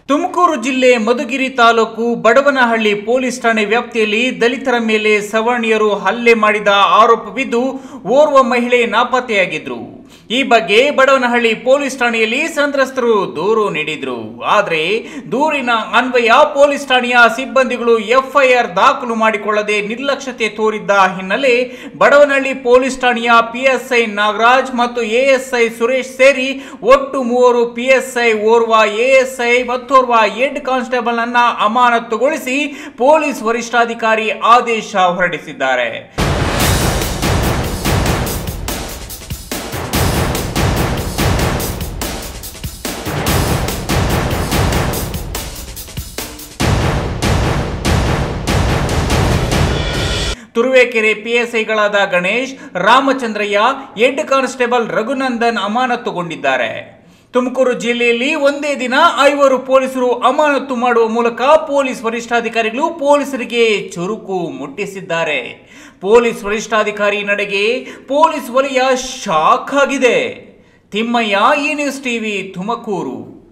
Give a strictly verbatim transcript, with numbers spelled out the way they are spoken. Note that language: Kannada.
ತುಮಕೂರು ಜಿಲ್ಲೆ ಮಧುಗಿರಿ ತಾಲೂಕು ಬಡವನಹಳ್ಳಿ ಪೊಲೀಸ್ ಠಾಣೆ ವ್ಯಾಪ್ತಿಯಲ್ಲಿ ದಲಿತರ ಮೇಲೆ ಸವರ್ಣೀಯರು ಹಲ್ಲೆ ಮಾಡಿದ ಆರೋಪವಿದ್ದು ಓರ್ವ ಮಹಿಳೆ ನಾಪತ್ತೆಯಾಗಿದ್ರು. ಈ ಬಗ್ಗೆ ಬಡವನಹಳ್ಳಿ ಪೊಲೀಸ್ ಠಾಣೆಯಲ್ಲಿ ಸಂತ್ರಸ್ತರು ದೂರು ನೀಡಿದ್ರು. ಆದರೆ ದೂರಿನ ಅನ್ವಯ ಪೊಲೀಸ್ ಠಾಣೆಯ ಸಿಬ್ಬಂದಿಗಳು ಎಫ್ಐಆರ್ ದಾಖಲು ಮಾಡಿಕೊಳ್ಳದೆ ನಿರ್ಲಕ್ಷ್ಯತೆ ತೋರಿದ್ದ ಹಿನ್ನೆಲೆ ಬಡವನಹಳ್ಳಿ ಪೊಲೀಸ್ ಠಾಣೆಯ ಪಿಎಸ್ಐ ನಾಗರಾಜ್ ಮತ್ತು ಎಎಸ್ಐ ಸುರೇಶ್ ಸೇರಿ ಒಟ್ಟು ಮೂವರು ಪಿಎಸ್ಐ, ಓರ್ವ ಎಎಸ್ಐ ಮತ್ತೋರ್ವ ಹೆಡ್ ಕಾನ್ಸ್ಟೇಬಲ್ ಅನ್ನ ಅಮಾನತುಗೊಳಿಸಿ ಪೊಲೀಸ್ ವರಿಷ್ಠಾಧಿಕಾರಿ ಆದೇಶ ಹೊರಡಿಸಿದ್ದಾರೆ. ತುರುವೇಕೆರೆ ಪಿಎಸ್ಐಗಳಾದ ಗಣೇಶ್, ರಾಮಚಂದ್ರಯ್ಯ, ಹೆಡ್ ಕಾನ್ಸ್ಟೇಬಲ್ ರಘುನಂದನ್ ಅಮಾನತುಗೊಂಡಿದ್ದಾರೆ. ತುಮಕೂರು ಜಿಲ್ಲೆಯಲ್ಲಿ ಒಂದೇ ದಿನ ಐವರು ಪೊಲೀಸರು ಅಮಾನತು ಮಾಡುವ ಮೂಲಕ ಪೊಲೀಸ್ ವರಿಷ್ಠಾಧಿಕಾರಿಗಳು ಪೊಲೀಸರಿಗೆ ಚುರುಕು ಮುಟ್ಟಿಸಿದ್ದಾರೆ. ಪೊಲೀಸ್ ವರಿಷ್ಠಾಧಿಕಾರಿ ನಡೆಗೆ ಪೊಲೀಸ್ ವಲಯ ಶಾಕ್ ಆಗಿದೆ. ತಿಮ್ಮಯ್ಯ, ಈ ನ್ಯೂಸ್ ಟಿವಿ, ತುಮಕೂರು.